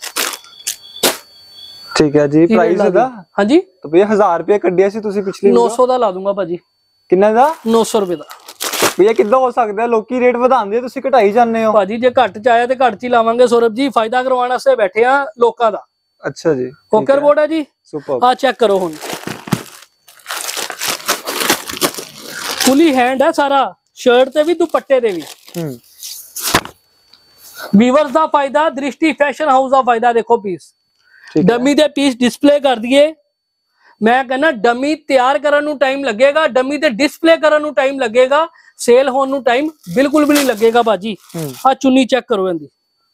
ठीक है जी। प्राइस दा? हां जी, तो भैया 1000 रुपए कड्डिया सी तुसी पिछली 900 दा ला दूंगा भाजी। किन्ने दा? 900 रुपए दा। भैया किद्दां हो सकदा है, लोकी रेट ਵਧਾਉਂਦੇ ਆ ਤੁਸੀਂ ਘਟਾਈ ਜਾਂਦੇ ਹੋ। ਭਾਜੀ ਜੇ ਘੱਟ ਚ ਆਇਆ ਤੇ ਘੱਟ ਚ ਹੀ ਲਾਵਾਂਗੇ ਸੌਰਭ ਜੀ, ਫਾਇਦਾ ਕਰਵਾਉਣ ਵਾਸਤੇ ਬੈਠੇ ਆ ਲੋਕਾਂ ਦਾ। ਅੱਛਾ ਜੀ, ਓਕੇ ਰਿਪੋਰਟ ਹੈ ਜੀ, ਸੁਪਰ। ਆ ਚੈੱਕ ਕਰੋ ਹੁਣ, ਫੁੱਲੀ ਹੈਂਡ ਹੈ ਸਾਰਾ, ਸ਼ਰਟ ਤੇ ਵੀ ਦੁਪੱਟੇ ਤੇ ਵੀ। ਵੀਵਰਸ ਦਾ ਫਾਇਦਾ, ਦ੍ਰਿਸ਼ਟੀ ਫੈਸ਼ਨ ਹਾਊਸ ਦਾ ਫਾਇਦਾ। ਦੇਖੋ ਪੀਸ, ਡਮੀ ਦੇ ਪੀਸ ਡਿਸਪਲੇ ਕਰ ਦਈਏ। ਮੈਂ ਕਹਿੰਦਾ ਡਮੀ ਤਿਆਰ ਕਰਨ ਨੂੰ ਟਾਈਮ ਲੱਗੇਗਾ, ਡਮੀ ਤੇ ਡਿਸਪਲੇ ਕਰਨ ਨੂੰ ਟਾਈਮ ਲੱਗੇਗਾ, ਸੇਲ ਹੋਣ ਨੂੰ ਟਾਈਮ ਬਿਲਕੁਲ ਵੀ ਨਹੀਂ ਲੱਗੇਗਾ ਬਾਜੀ। ਆ ਚੁੰਨੀ ਚੈੱਕ ਕਰੋ ਇਹਦੀ,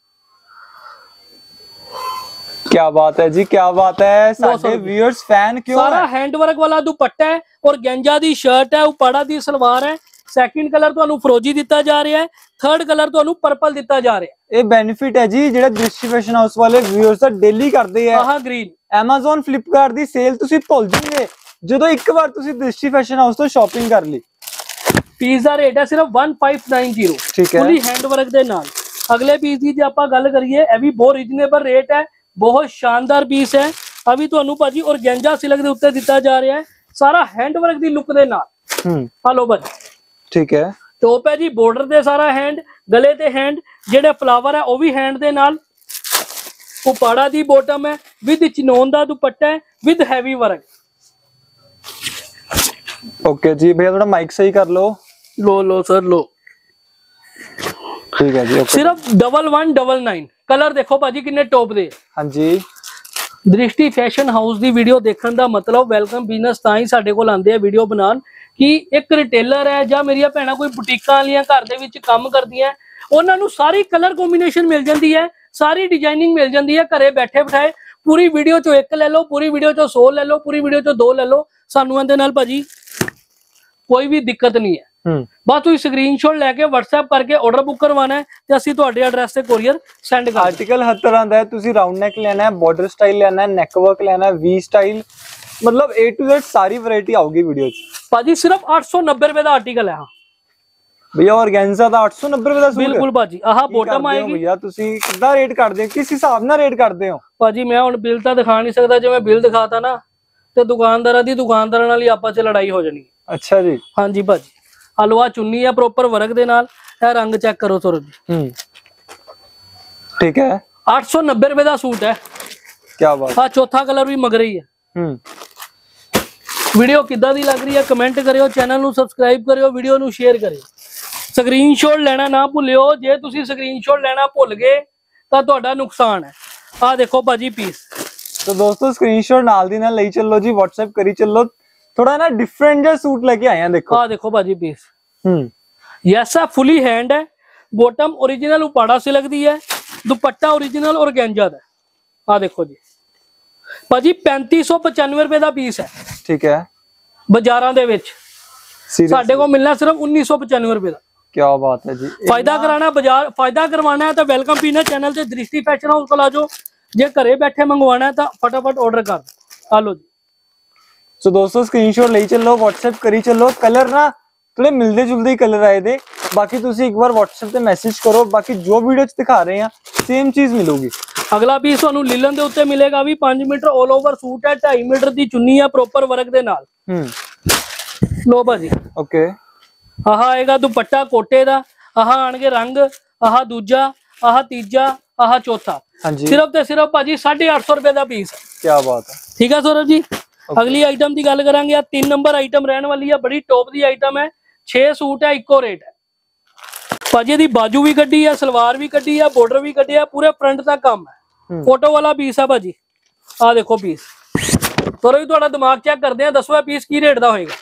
क्या बात है जी, क्या बात है। साडे व्यूअर्स फैन क्यों सारा हैंडवर्क वाला दुपट्टा है और गेंजा दी शर्ट है, उपाड़ा दी सलवार है। सेकंड कलर ਤੁਹਾਨੂੰ ਫਰੋਜੀ ਦਿੱਤਾ ਜਾ ਰਿਹਾ ਹੈ, ਥਰਡ ਕਲਰ ਤੁਹਾਨੂੰ ਪਰਪਲ ਦਿੱਤਾ ਜਾ ਰਿਹਾ ਹੈ। ਇਹ ਬੈਨੀਫਿਟ ਹੈ ਜੀ ਜਿਹੜਾ ਦ੍ਰਿਸ਼ਟੀ ਫੈਸ਼ਨ ਹਾਊਸ ਵਾਲੇ ਵਿਊਅਰਸ ਦਾ ਡੇਲੀ ਕਰਦੇ ਆ। ਆਹ ਗ੍ਰੀਨ Amazon Flipkart ਦੀ ਸੇਲ ਤੁਸੀਂ ਭੁੱਲ ਜਾਓਗੇ ਜਦੋਂ ਇੱਕ ਵਾਰ ਤੁਸੀਂ ਦ੍ਰਿਸ਼ਟੀ ਫੈਸ਼ਨ ਹਾਊਸ ਤੋਂ ਸ਼ਾਪਿੰਗ ਕਰ ਲਈ। ਪੀਸ ਦਾ ਰੇਟ ਹੈ ਸਿਰਫ 1590, ਠੀਕ ਹੈ, ਫੁੱਲੀ ਹੈਂਡਵਰਕ ਦੇ ਨਾਲ। ਅਗਲੇ ਪੀਸ ਦੀ ਜੇ ਆਪਾਂ ਗੱਲ ਕਰੀਏ, ਇਹ ਵੀ ਬਹੁਤ ਰੀਜ਼ਨੇਬਲ ਰੇਟ ਹੈ, बहुत शानदार पीस है। अभी ਤੁਹਾਨੂੰ ਭਾਜੀ ਔਰਗੈਂਜਾ ਸਿਲਕ ਦੇ ਉੱਤੇ ਦਿੱਤਾ ਜਾ ਰਿਹਾ ਹੈ, ਸਾਰਾ ਹੈਂਡਵਰਕ ਦੀ ਲੁੱਕ ਦੇ ਨਾਲ। ਹਲੋ ਭਾਜੀ, ਠੀਕ ਹੈ। ਟੋਪ ਹੈ ਜੀ ਬਾਰਡਰ ਦੇ ਸਾਰਾ ਹੈਂਡ, ਗਲੇ ਤੇ ਹੈਂਡ, ਜਿਹੜੇ ਫਲਾਵਰ ਹੈ ਉਹ ਵੀ ਹੈਂਡ ਦੇ ਨਾਲ। ਉਪਾੜਾ ਦੀ ਬੋਟਮ ਹੈ ਵਿਦ ਚਿਨੋਨ ਦਾ ਦੁਪੱਟਾ ਹੈ ਵਿਦ ਹੈਵੀ ਵਰਕ। ओके जी भैया थोड़ा माइक सही कर लो। लो सर लो, ठीक है जी। सिर्फ 1199। कलर देखो भाजी किन्ने टॉप दे। हाँ जी, दृष्टि फैशन हाउस दी वीडियो देखने का मतलब वेलकम बिजनेस ਤਾਂ ਹੀ ਸਾਡੇ ਕੋਲ ਆਉਂਦੇ ਆ ਵੀਡੀਓ ਬਣਾਉਣ ਕਿ ਇੱਕ ਰਿਟੇਲਰ ਹੈ ਜਾਂ ਮੇਰੀਆਂ ਭੈਣਾਂ ਕੋਈ ਬੁਟੀਕਾਂ ਵਾਲੀਆਂ ਘਰ ਦੇ ਵਿੱਚ ਕੰਮ ਕਰਦੀਆਂ, ਉਹਨਾਂ ਨੂੰ ਸਾਰੀ ਕਲਰ ਕੰਬੀਨੇਸ਼ਨ ਮਿਲ ਜਾਂਦੀ ਹੈ, ਸਾਰੀ ਡਿਜ਼ਾਈਨਿੰਗ ਮਿਲ ਜਾਂਦੀ ਹੈ ਘਰੇ ਬੈਠੇ ਬਿਠਾਏ। ਪੂਰੀ ਵੀਡੀਓ ਚੋਂ ਇੱਕ ਲੈ ਲਓ, ਪੂਰੀ ਵੀਡੀਓ ਚੋਂ 100 ਲੈ ਲਓ, ਪੂਰੀ ਵੀਡੀਓ ਚੋਂ 2 ਲੈ ਲਓ, ਸਾਨੂੰ ਇਹਦੇ ਨਾਲ ਭਾਜੀ ਕੋਈ ਵੀ ਦਿੱਕਤ ਨਹੀਂ ਹੈ। बस तुम स्क्रीनशॉट लेके WhatsApp करके ऑर्डर बुक करवाना है ते असीं तुहाडे एड्रेस ते कोरियर सेंड कर। आर्टिकल हर तरह दा है, तुसी राउंड नेक लेना है, बॉर्डर स्टाइल लेना है, नेक वर्क लेना है, वी स्टाइल, मतलब A to Z सारी वैरायटी आऊगी वीडियो च। भाजी सिर्फ 890 रुपए दा आर्टिकल है। भैया ऑर्गेन्जा दा 890 रुपए दा सूट। बिल्कुल भाजी, आह बॉटम आएगी। भैया तुसी कितना रेट करदे हो, किस हिसाब नाल रेट करदे हो? भाजी मैं हुण बिल तां दिखा नहीं सकदा, जे मैं बिल दिखाता ना ते दुकानदारां नाल ही आपस च लड़ाई हो जानी। अच्छा जी, हां जी भाजी। हलवा चुन्नी है प्रॉपर वर्क दे नाल, ए रंग चेक करो सौरभ जी। ठीक है, 890 रुपए दा सूट है। क्या बात। हां, चौथा कलर भी मगरी है। वीडियो किद्दां दी लग रही है कमेंट करियो, चैनल नू सबसक्राइब करियो, वीडियो नू शेयर करियो। स्क्रीनशॉट लेना ना भुल्लियो, जे तुसी स्क्रीनशॉट लेना भुल गए तां तुहाडा नुकसान है। आ देखो भाजी पीस। तो दोस्तों स्क्रीनशॉट नाल दी नाल लई चलो जी, WhatsApp करी चलो। थोड़ा ना डिफरेंट जो सूट लेके आए हैं, देखो। हाँ देखो भाजी पीस। यस है, फुली हैंड है, बॉटम ओरिजिनल उपाड़ा सिल्क दी है, दुपट्टा ओरिजिनल और गेंजा दा। हाँ देखो जी भाजी 3595 रुपए दा पीस है। ठीक है, बाजारां दे विच साडे को मिलना सिर्फ 1995 रुपए दा। क्या बात है जी। फायदा कराना बाजार, फायदा करवाना है तो वेलकम पीना चैनल से दृष्टि फैशन हाउस को आ जाओ। जे घरे बैठे मंगवाना है तो फटाफट ऑर्डर कर दो। आ लो जी। सो दोस्तों स्क्रीनशॉट ले चलो, WhatsApp करी चलो। कलर ना थोड़े मिलते जुलते ही कलर आए थे, बाकी तुसी एक बार WhatsApp पे मैसेज करो, बाकी जो वीडियो दिखा रहे हैं सेम चीज मिलेगी। अगला पीस तुहानू लीलन दे उत्ते मिलेगा भी 5 मीटर ऑल ओवर सूट है, 2.5 मीटर दी चुन्नी है प्रॉपर वर्क दे नाल। लो भाजी ओके आह आएगा दुपट्टा कोटे दा, आह आणगे रंग, आह दूजा, आह तीजा, आह चौथा। हाँ जी सिर्फ ते सिर्फ भाजी 850 रुपए का पीस। क्या बात है। ठीक है सौरभ जी। अगली आइटम की गल करांगे, आ 3 नंबर आइटम रहने वाली है, बड़ी टॉप दी आइटम है। 6 सूट है, इको रेट है भाजी। दी बाजू भी कड्डी है, सलवार भी कड्डी है, बॉर्डर भी कड्डी है, पूरे फ्रंट तक काम है। फोटो वाला पीस है भाजी। आ देखो पीस। सौरभ जी थोड़ा दिमाग चेक करते हैं, दसवा पीस की रेट का होएगा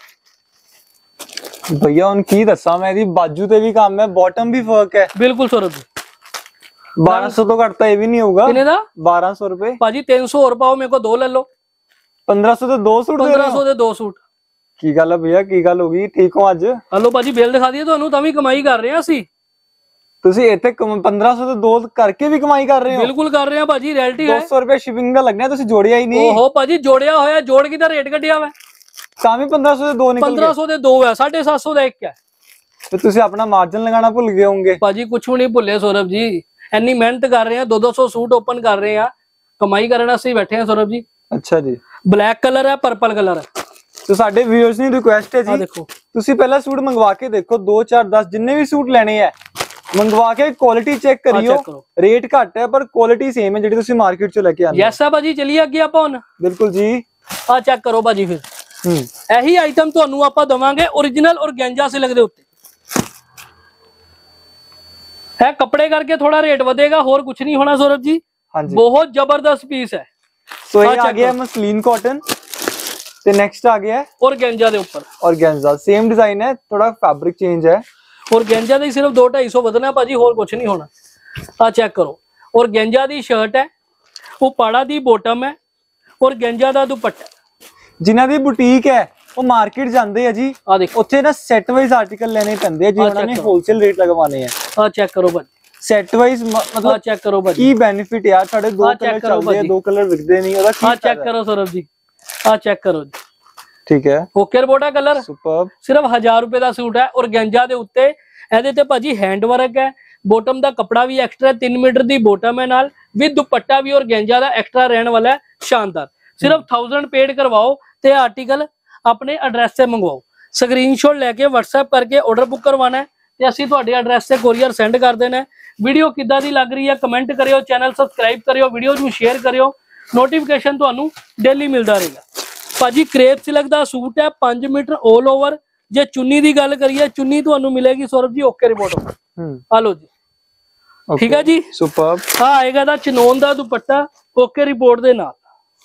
भैया। उनकी दसा मैं दी बाजू ते भी काम है, बॉटम भी फर्क है। बिल्कुल सौरभ जी। 1200 तो घटता ये भी नहीं होगा। कितने दा 1200 रुपए भाजी। 300 और पाओ, मेरे को 2 ले लो। 1500 तो 2 सूट दे रहे हो। 1500 ਦੇ 2 सूट। की गल है भैया, की गल होगी? ठीक हो ਅੱਜ? ਹਲੋ ਭਾਜੀ ਬਿੱਲ ਦਿਖਾ ਦਈਏ ਤੁਹਾਨੂੰ, ਤਾਂ ਵੀ ਕਮਾਈ ਕਰ ਰਹੇ ਆ ਅਸੀਂ। ਤੁਸੀਂ ਇੱਥੇ 1500 ਤੇ 2 ਕਰਕੇ ਵੀ ਕਮਾਈ ਕਰ ਰਹੇ ਹੋ। ਬਿਲਕੁਲ ਕਰ ਰਹੇ ਆ ਭਾਜੀ, ਰਿਐਲਿਟੀ ਹੈ। 200 ਰੁਪਏ ਸ਼ਿਪਿੰਗ ਦਾ ਲੱਗਣਾ, ਤੁਸੀਂ ਜੋੜਿਆ ਹੀ ਨਹੀਂ। ਓਹੋ ਭਾਜੀ ਜੋੜਿਆ ਹੋਇਆ, ਜੋੜ ਕੇ ਤਾਂ ਰੇਟ ਕੱਢਿਆ ਵਾ। ਤਾਂ ਵੀ 1500 ਦੇ 2 ਨਿਕਲ ਗਏ। 1500 ਦੇ 2 ਹੈ, 750 ਦਾ ਇੱਕ ਹੈ। ਤੇ ਤੁਸੀਂ ਆਪਣਾ ਮਾਰਜਨ ਲਗਾਉਣਾ ਭੁੱਲ ਗਏ ਹੋਵੋਗੇ। ਭਾਜੀ ਕੁਝ ਵੀ ਨਹੀਂ ਭੁੱਲੇ ਸੌਰਭ ਜੀ, ਇੰਨੀ ਮਿਹਨਤ ਕਰ ਰਹੇ ਆ, 200 ਸੂਟ ਓਪਨ ਕਰ ਰਹੇ ਆ, ਕਮਾਈ ਕਰਨ ਵਾਸਤੇ ਬੈਠੇ ਆ ਸੌਰਭ ਜੀ। ਅੱਛਾ ਜੀ। ਬਲੈਕ ਕਲਰ ਹੈ, ਪਰਪਲ ਕਲਰ ਹੈ। तो साडे व्यूअर्स की रिक्वेस्ट है जी, देखो तुसी पहला सूट मंगवा के देखो, 2 4 10 जिन्ने भी सूट लेने हैं मंगवा के क्वालिटी चेक करियो। रेट घट है पर क्वालिटी सेम है जेडी तुसी मार्केट चो लेके आंदे। यस है भाजी। चलिए अगे ਆਪਾਂ ਹੁਣ। बिल्कुल जी। ਆ ਚੈੱਕ ਕਰੋ ਭਾਜੀ ਫਿਰ। ਇਹੀ ਆਈਟਮ ਤੁਹਾਨੂੰ ਆਪਾਂ ਦਵਾਂਗੇ ओरिजिनल ऑर्गेन्जा सिल्क ਦੇ ਉੱਤੇ। है कपड़े करके थोड़ा रेट ਵਧੇਗਾ, ਹੋਰ कुछ नहीं होना सौरभ जी। हाँ जी बहुत जबरदस्त पीस है। तो ये आ गया मसलिन कॉटन ते नेक्स्ट आ गया है ऑर्गेन्जा ਦੇ ਉੱਪਰ। ऑर्गेन्जा सेम डिजाइन है, थोड़ा फैब्रिक चेंज है। ऑर्गेन्जा ਦੇ सिर्फ 2-250 ਵਧਣਾ ਭਾਜੀ, ਹੋਰ ਕੁਝ ਨਹੀਂ ਹੋਣਾ। ਆ ਚੈੱਕ ਕਰੋ, ऑर्गेन्जा ਦੀ ਸ਼ਰਟ ਹੈ, ਉਹ ਪਾੜਾ ਦੀ ਬੋਟਮ ਹੈ, ऑर्गेन्जा ਦਾ ਦੁਪੱਟਾ। ਜਿਨ੍ਹਾਂ ਦੀ ਬੁਟੀਕ ਹੈ ਉਹ ਮਾਰਕੀਟ ਜਾਂਦੇ ਆ ਜੀ, ਆ ਦੇਖੋ ਉੱਥੇ ਨਾ ਸੈਟ ਵਾਈਜ਼ ਆਰਟੀਕਲ ਲੈਣੇ ਪੈਂਦੇ ਆ ਜੀ, ਉਹਨਾਂ ਨੇ ਹੋਲਸੇਲ ਰੇਟ ਲਗਵਾਣੇ ਆ। ਆ ਚੈੱਕ ਕਰੋ ਭਾਜੀ, ਸੈਟ ਵਾਈਜ਼ ਮਤਲਬ ਚੈੱਕ ਕਰੋ ਭਾਜੀ ਕੀ ਬੈਨੀਫਿਟ ਯਾਰ। ਸਾਡੇ 2 ਕਲਰ ਚੱਲਦੇ ਆ, 2 ਕਲਰ ਵਿਕਦੇ ਨਹੀਂ, ਉਹਦਾ ਕੀ? ਆ ਚੈੱਕ ਕਰੋ ਸੌਰਭ ਜੀ, ਆ ਚੈੱਕ ਕਰੋ ਜੀ। ਠੀਕ ਹੈ, ਓਕੇ ਰਿਪੋਰਟਾ ਕਲਰ ਸੁਪਰਬ। ਸਿਰਫ 1000 ਰੁਪਏ ਦਾ ਸੂਟ ਹੈ ऑर्गेन्जा ਦੇ ਉੱਤੇ। ਇਹਦੇ ਤੇ ਭਾਜੀ ਹੈਂਡ ਵਰਕ ਹੈ, ਬੋਟਮ ਦਾ ਕਪੜਾ ਵੀ ਐਕਸਟਰਾ 3 ਮੀਟਰ ਦੀ ਬੋਟਮ ਹੈ ਨਾਲ, ਵਿਦ ਦੁਪੱਟਾ ਵੀ ऑर्गेन्जा ਦਾ ਐਕਸਟਰਾ ਰਹਿਣ ਵਾਲਾ ਹੈ, ਸ਼ਾਨਦਾਰ। ਸਿਰਫ 1000 ਪੇਡ ਕਰਵਾਓ ਤੇ ਆਰਟੀਕਲ ਆਪਣੇ ਐਡਰੈਸ ਤੇ ਮੰਗਵਾਓ। ਸਕਰੀਨਸ਼ਾਟ ਲੈ ਕੇ WhatsApp ਕਰਕੇ ਆਰਡਰ ਬੁੱਕ ਕਰਵਾਣਾ ਹੈ ਤੇ ਅਸੀਂ ਤੁਹਾਡੇ ਐਡਰੈਸ ਤੇ ਕੋਰੀਅਰ ਸੈਂਡ ਕਰ ਦੇਣਾ ਹੈ। ਵੀਡੀਓ ਕਿੱਦਾਂ ਦੀ ਲੱਗ ਰਹੀ ਹੈ ਕਮੈਂਟ ਕਰਿਓ, ਚੈਨਲ ਸਬਸਕ੍ਰਾਈਬ ਕਰਿਓ, ਵੀਡੀਓ ਨੂੰ ਸ਼ੇਅਰ ਕਰਿਓ, ਨੋਟੀਫਿਕੇਸ਼ਨ ਤੁਹਾਨੂੰ ਡੇਲੀ ਮਿਲਦਾ ਰਹੇਗਾ। ਭਾਜੀ ਕ੍ਰੇਪ ਸਿਲਕ ਦਾ ਸੂਟ ਹੈ, 5 ਮੀਟਰ 올 ਓਵਰ। ਜੇ ਚੁੰਨੀ ਦੀ ਗੱਲ ਕਰੀਏ, ਚੁੰਨੀ ਤੁਹਾਨੂੰ ਮਿਲੇਗੀ ਸੌਰਭ ਜੀ ਓਕੇ ਰਿਪੋਰਟ। ਆ ਲੋ ਜੀ, ਠੀਕ ਹੈ ਜੀ, ਸੁਪਰਬ। ਆ ਆਏਗਾ ਦਾ ਚਨੋਨ ਦਾ ਦੁਪੱਟਾ ਓਕੇ ਰਿਪੋर्ट ਦੇ ਨਾਲ।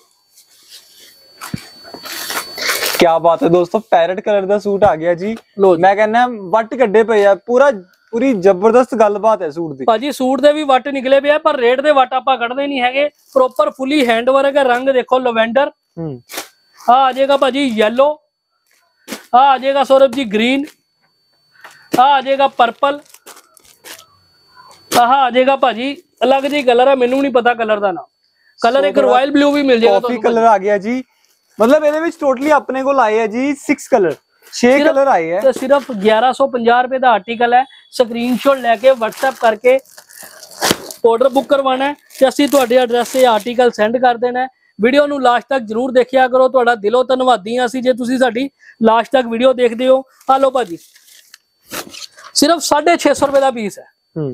क्या बात है दोस्तों, पैरेट कलर ਦਾ ਸੂਟ ਆ ਗਿਆ ਜੀ। ਮੈਂ ਕਹਿੰਦਾ ਵੱਟ ਕੱਢੇ ਪਏ ਆ, ਪੂਰੀ ਜ਼ਬਰਦਸਤ ਗੱਲਬਾਤ ਹੈ ਸੂਟ ਦੀ। ਭਾਜੀ ਸੂਟ ਦੇ ਵੀ ਵੱਟ ਨਿਕਲੇ ਪਏ ਆ, ਪਰ ਰੇਟ ਦੇ ਵੱਟ ਆਪਾਂ ਕੱਢਦੇ ਨਹੀਂ ਹੈਗੇ। ਪ੍ਰੋਪਰ ਫੁੱਲੀ ਹੈਂਡ ਵਰਕ ਹੈ, ਰੰਗ ਦੇਖੋ ਲਵੈਂਡਰ। ਆ ਜਾਏਗਾ ਭਾਜੀ येलो, ਆ ਜਾਏਗਾ सौरभ जी ग्रीन, आ जाएगा पर्पल, आ जाएगा भाजी अलग जी कलर है, मैनू नहीं पता कलर का नाम। कलर एक रॉयल ब्लू भी मिल जाएगा। कॉफी कलर आ गया जी, मतलब ਇਹਦੇ ਵਿੱਚ ਟੋਟਲੀ ਆਪਣੇ ਕੋਲ ਆਏ ਆ ਜੀ 6 ਕਲਰ, 6 ਕਲਰ ਆਏ ਆ ਤੇ ਸਿਰਫ 1150 ਰੁਪਏ ਦਾ ਆਰਟੀਕਲ ਹੈ। ਸਕਰੀਨਸ਼ਾਟ ਲੈ ਕੇ WhatsApp ਕਰਕੇ ਆਰਡਰ ਬੁੱਕ ਕਰਵਾਣਾ ਹੈ ਤੇ ਅਸੀਂ ਤੁਹਾਡੇ ਐਡਰੈਸ ਤੇ ਆਰਟੀਕਲ ਸੈਂਡ ਕਰ ਦੇਣਾ ਹੈ। ਵੀਡੀਓ ਨੂੰ ਲਾਸਟ ਤੱਕ ਜਰੂਰ ਦੇਖਿਆ ਕਰੋ, ਤੁਹਾਡਾ ਦਿਲੋਂ ਧੰਨਵਾਦੀ ਹਾਂ ਅਸੀਂ ਜੇ ਤੁਸੀਂ ਸਾਡੀ ਲਾਸਟ ਤੱਕ ਵੀਡੀਓ ਦੇਖਦੇ ਹੋ। ਆ ਲਓ ਭਾਜੀ ਸਿਰਫ 650 ਰੁਪਏ ਦਾ ਪੀਸ ਹੈ।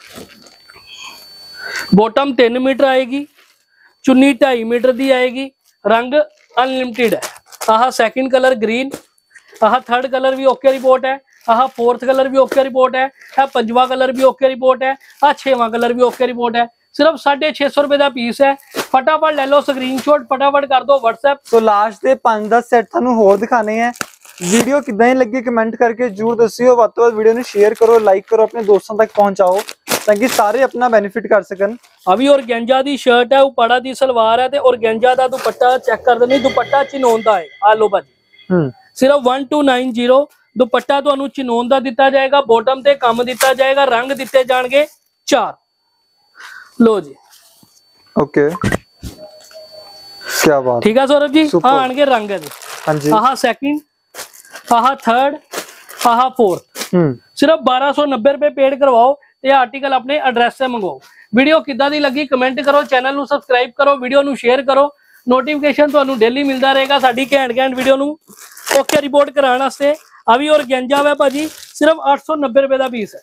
बॉटम 3 मीटर आएगी, चुन्नी 2.5 मीटर दी आएगी, रंग अनलिमिटेड है। आह सेकंड कलर ग्रीन, आह थर्ड कलर भी ओके रिपोर्ट है, आह फोर्थ कलर भी ओके रिपोर्ट है, पंजवा कलर भी ओके रिपोर्ट है, आह 6वां कलर भी ओके रिपोर्ट है। सिर्फ 650 रुपए का पीस है। फटाफट ले लो स्क्रीनशॉट, फटाफट कर दो WhatsApp। तो लास्ट दे 5-10 सैट थानू होर दिखाने हैं। वीडियो किदां लगी कमेंट करके जरूर दसियो। वध तों वध वीडियो नू शेयर करो, लाइक करो, अपने दोस्तों तक पहुंचाओ ताकि सारे अपना बेनिफिट कर सकन। अभी ऑर्गेन्जा दी शर्ट है, उपाड़ा दी सलवार है ते ऑर्गेन्जा दा दुपट्टा चेक कर देनी, दुपट्टा चिनोन दा है। आ लो भाजी सिर्फ 1290 दुपट्टा तुहानू चिनोन दा दिता जाएगा, बॉटम ते कम दिता जाएगा, रंग दिते जाणगे 4। लो जी ओके क्या बात, ठीक है सौरभ जी। हाँ आणगे रंग है जी। हां जी, आहा सेकंड, आहा थर्ड, आहा फोर्थ। सिर्फ 1290 रुपए पेड करवाओ ते आर्टिकल अपने एड्रेस से मंगवाओ। वीडियो किद्दां दी लगी कमेंट करो, चैनल नू सब्सक्राइब करो, वीडियो नू शेयर करो, नोटिफिकेशन तुहानू डेली मिलता रहेगा साडी घैंट घैंट वीडियो नू ओके रिपोर्ट कराना से अभी और गेंजा हुआ भाजी सिर्फ 890 रुपए का पीस है।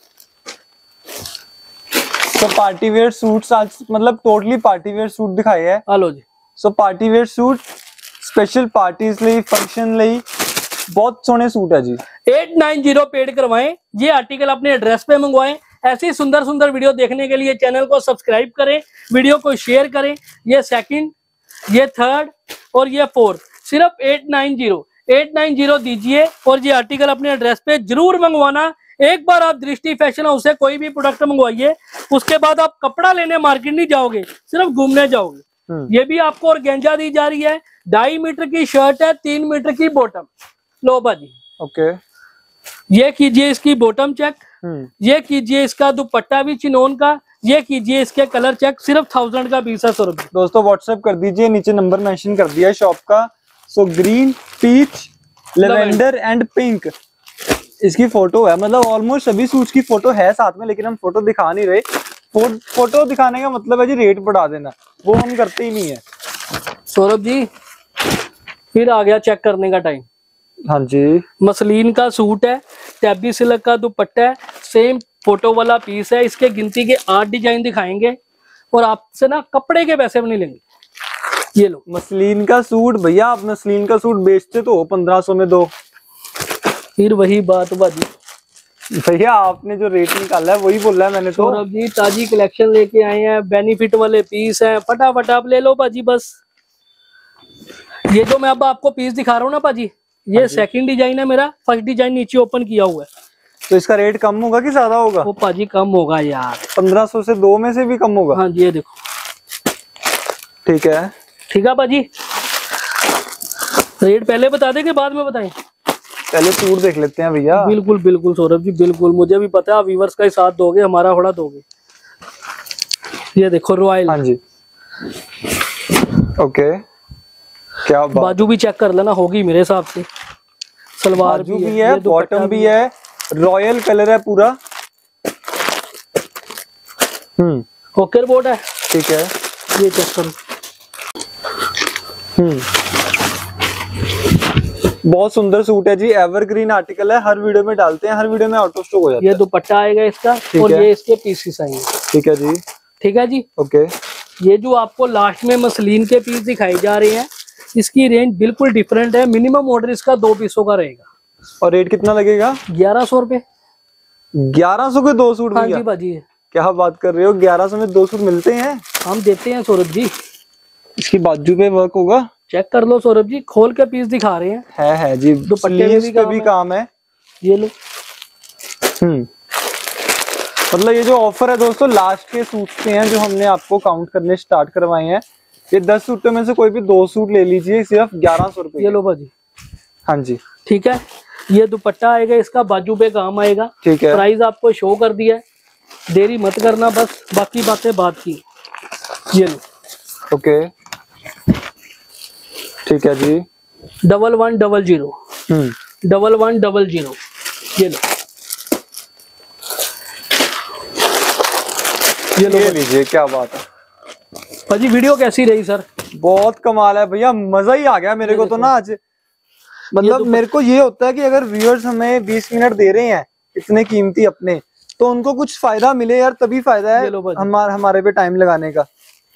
तो पार्टी वेयर सूट्स आज मतलब टोटली पार्टी वेयर सूट दिखाए है। हेलो जी। So party wear suit special parties ਲਈ फंक्शन ਲਈ बहुत सोने सूट है जी। 890 पेड करवाएं, ये आर्टिकल अपने एड्रेस पे मंगवाएं। ऐसी सुंदर सुंदर वीडियो देखने के लिए चैनल को सब्सक्राइब करें, वीडियो को शेयर करें। ये सेकंड, ये थर्ड और ये फोर्थ सिर्फ 890 दीजिए और ये आर्टिकल अपने एड्रेस पे जरूर मंगवाना। एक बार आप दृष्टि फैशन हाउस से कोई भी प्रोडक्ट मंगवाइए, उसके बाद आप कपड़ा लेने मार्केट नहीं जाओगे, सिर्फ घूमने जाओगे। ये भी आपको ऑर्गेन्जा दी जा रही है, 2.5 मीटर की शर्ट है, 3 मीटर की बॉटम। लो भाजी ओके, ये कीजिए इसकी बॉटम चेक, ये कीजिए इसका दुपट्टा भी चिनोन का, ये कीजिए इसके कलर चेक। सिर्फ 1000 का पीस है सर। दोस्तों व्हाट्सएप कर दीजिए, नीचे नंबर मेंशन कर दिया है शॉप का। So green, peach, lavender and pink इसकी फोटो है। मतलब ऑलमोस्ट सभी सूट्स की फोटो है साथ में, लेकिन हम फोटो दिखा नहीं रहे। फोटो दिखाने का मतलब है जी रेट बढ़ा देना, वो हम करते ही नहीं है। सौरभ जी फिर आ गया चेक करने का टाइम। हाँ जी, मसलिन का सूट है, टैबी सिल्क का दुपट्टा है, सेम फोटो वाला पीस है। इसके गिनती के 8 डिजाइन दिखाएंगे और आपसे ना कपड़े के पैसे भी नहीं लेंगे। ये लो मसलिन का सूट। भैया आप मसलिन का सूट बेचते तो 1500 में दो। फिर वही बात बाजी, भैया आपने जो रेट निकाला है वही बोला है मैंने तो। सौरभ जी ताजी कलेक्शन लेके आए हैं, बेनिफिट वाले पीस हैं, फटाफट आप ले लो बाजी बस। ये जो मैं अब आपको पीस दिखा रहा हूँ ना बाजी, ये सेकंड डिजाइन है मेरा, फर्स्ट डिजाइन नीचे ओपन किया हुआ है। तो इसका रेट कम होगा कि ज्यादा होगा? वो पाजी कम होगा यार, 1500 से 2 में से भी कम होगा। हाँ जी, ये देखो। ठीक है, ठीक है पाजी। रेट पहले बता दें कि बाद में बताएं? पहले सूट देख लेते हैं भैया। बिल्कुल बिल्कुल सौरभ जी, बिल्कुल। मुझे भी पता है आप व्यूअर्स का ही साथ दोगे, हमारा थोड़ा दोगे। ये देखो रॉयल। हाँ जी, ओके। क्या बाजू भी चेक कर लेना, होगी मेरे हिसाब से। सलवार बाजू भी है, बॉटम भी है, रॉयल कलर है पूरा। ओके रिपोर्ट है। ठीक है, ये चेक करो। बहुत सुंदर सूट है जी, एवरग्रीन आर्टिकल है, हर वीडियो में डालते हैं, हर वीडियो में आउट ऑफ स्टॉक हो जाता है। ये दुपट्टा आएगा इसका और ये इसके पीसेस आएंगे। ठीक है जी, ठीक है जी, ओके। ये जो आपको लास्ट में मसलिन के पीस दिखाई जा रहे हैं, इसकी रेंज बिल्कुल डिफरेंट है। मिनिमम ऑर्डर इसका 2 पीसों का रहेगा। और रेट कितना लगेगा? 1100 रुपए। 1100 के 2 सूट? हाँ जी बाजी, क्या बात कर रहे हो, 1100 में 2 सूट मिलते हैं? हम देते हैं सौरभ जी। इसकी बाजू पे वर्क होगा? चेक कर लो सौरभ जी, खोल के पीस दिखा रहे हैं। है जी, दुपट्टे पे भी काम है। ये लो। मतलब ये जो ऑफर है दोस्तों लास्ट के सूट के हैं जो हमने आपको काउंट करने स्टार्ट करवाए हैं। ये 10 सूटों में से कोई भी 2 सूट ले लीजिए, सिर्फ 1100 रुपए। ये लो बाजी। हाँ जी, ठीक है। ये दुपट्टा आएगा, इसका बाजू पे काम आएगा। ठीक है, प्राइस आपको शो कर दिया है, देरी मत करना, बस बाकी बातें बात की। ये लो। ओके, ठीक है जी। 1100 1100। ये लो, ये लीजिए। क्या बात है भाजी, वीडियो कैसी रही सर? बहुत कमाल है भैया, मजा ही आ गया मेरे को तो ना आज। मतलब मेरे को ये होता है कि अगर व्यूअर्स हमें 20 मिनट दे रहे हैं इतने कीमती अपने, तो उनको कुछ फायदा मिले यार, तभी फायदा है हमारे पे टाइम लगाने का।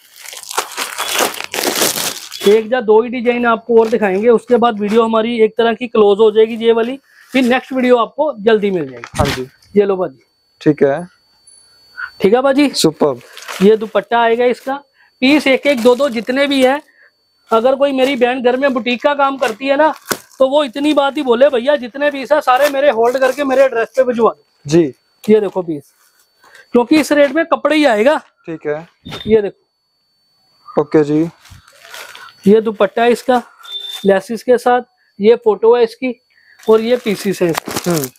एक या 2 ही डिजाइन आपको और दिखाएंगे, उसके बाद वीडियो हमारी एक तरह की क्लोज हो जाएगी ये वाली। फिर नेक्स्ट वीडियो आपको जल्दी मिल जाएगी। हाँ जी, ये लो बाजी। ठीक है, ठीक है बाजी, सुपर। ये दुपट्टा आएगा, इसका पीस 1-1 2-2 जितने भी है। अगर कोई मेरी बहन घर में बुटीक का काम करती है ना, तो वो इतनी बात ही बोले, भैया जितने पीस है सारे मेरे होल्ड करके मेरे एड्रेस पे भिजवा दो जी। ये देखो पीस, क्योंकि इस रेट में कपड़े ही आएगा। ठीक है, ये देखो। ओके जी। ये दुपट्टा है इसका लेसिस के साथ, ये फोटो है इसकी और ये पीसीस है इसकी।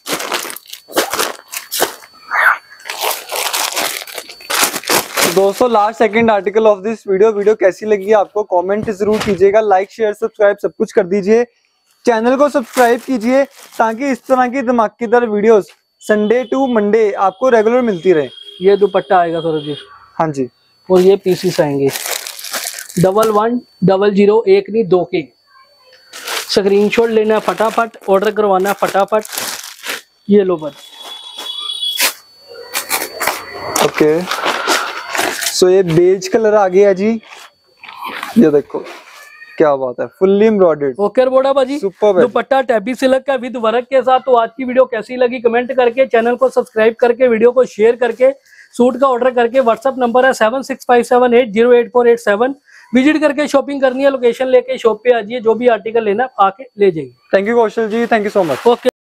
दोस्तों last second article of this video कैसी लगी आपको कमेंट जरूर कीजिएगा, लाइक शेयर सब्सक्राइब सब कुछ कर दीजिए, चैनल को सब्सक्राइब कीजिए ताकि इस तरह की धमाकेदार वीडियोस संडे टू मंडे आपको रेगुलर मिलती रहे। ये दुपट्टा आएगा सौरभ जी। हाँ जी, और ये पीसीस आएंगे 1100, 1 नहीं 2 के। स्क्रीनशॉट लेना है फटाफट, ऑर्डर करवाना है फटाफट। ये लो बस। ओके, सो ये बेज कलर आ गया जी, ये देखो क्या बात है, फुल्ली एम्ब्रॉयडर्ड। ओके बोड़ा बाजी, सुपर्ब। दुपट्टा टैबी सिल्क का विद वर्क के साथ। तो आज की वीडियो कैसी लगी कमेंट करके, चैनल को सब्सक्राइब करके, वीडियो को शेयर करके, सूट का ऑर्डर करके। व्हाट्सअप नंबर है 7657808487। विजिट करके शॉपिंग करनी है, लोकेशन लेके शॉप पे आ जाइए, जो भी आर्टिकल लेना आके ले जाइए। Thank you Kaushal ji, thank you so much. Okay.